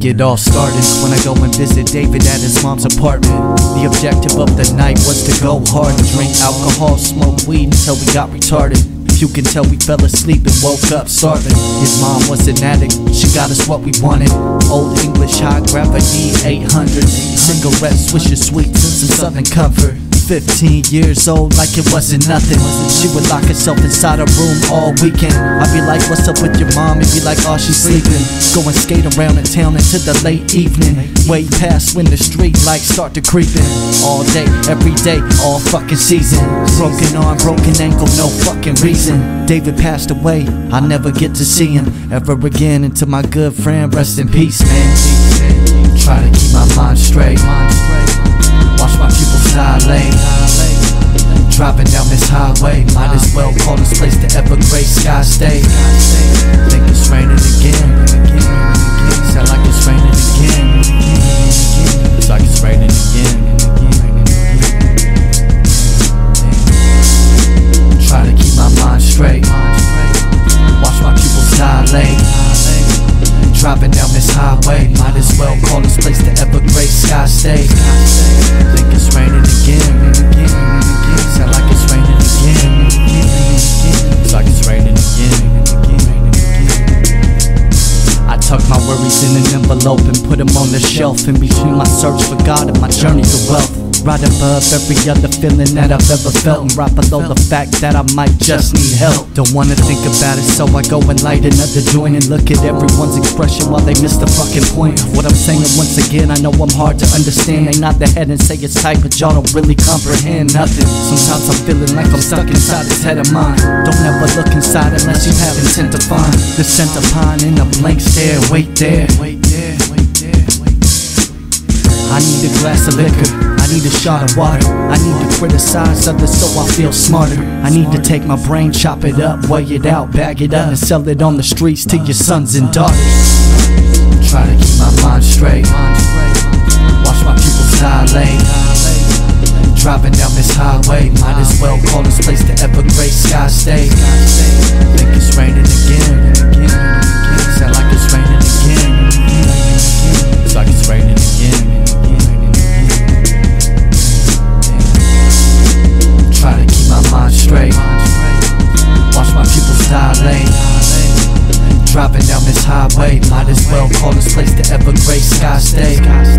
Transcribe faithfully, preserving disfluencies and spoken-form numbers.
think it all started when I go and visit David at his mom's apartment. The objective of the night was to go hard, drink alcohol, smoke weed until we got retarded. You can tell we fell asleep and woke up starving. His mom was an addict, she got us what we wanted. Old English high gravity eight hundred, cigarettes, swisher sweets, and some Southern Comfort. Fifteen years old like it wasn't nothing. She would lock herself inside a room all weekend. I'd be like, what's up with your mom? And be like, oh, she's sleeping. Go and skate around in town into the late evening, way past when the street lights start to creeping. All day, every day, all fucking season. Broken arm, broken ankle, no fucking reason. David passed away, I never get to see him ever again. And to my good friend, rest in peace, man. Try to keep my mind straight, watch my pupils dilate. Driving down this highway, might as well call this place the Evergrey Sky State. Think it's raining again. Sound like it's raining again. It's like it's raining again. Try to keep my mind straight, watch my pupils dilate. Driving down this highway, might as well call this place the Evergrey Sky State. Think it's raining again. Sound like it's raining again. It's like it's raining again. I tuck my worries in an envelope and put them on the shelf, in between my search for God and my journey to wealth. Right above every other feeling that I've ever felt, and right below the fact that I might just need help. Don't wanna think about it, so I go and light another joint and look at everyone's expression while they miss the fucking point of what I'm saying. Once again, I know I'm hard to understand. They nod their head and say it's tight, but y'all don't really comprehend nothing. Sometimes I'm feeling like I'm stuck inside this head of mine. Don't ever look inside unless you have intent to find the scent of pine in a blank stare. Wait there, wait there, wait there, wait there. I need a glass of liquor, I need a shot of water. I need to criticize others so I feel smarter. I need to take my brain, chop it up, weigh it out, bag it up, and sell it on the streets to your sons and daughters. Try to keep my mind straight, watch my pupils dilate. Driving down this highway, might as well call this place the Evergrey Sky State. Think it's raining again. Sound like it's raining again. It's like it's raining again. Try to keep my mind straight, watch my pupils dilate. Driving down this highway, might as well call this place the Evergrey Sky State.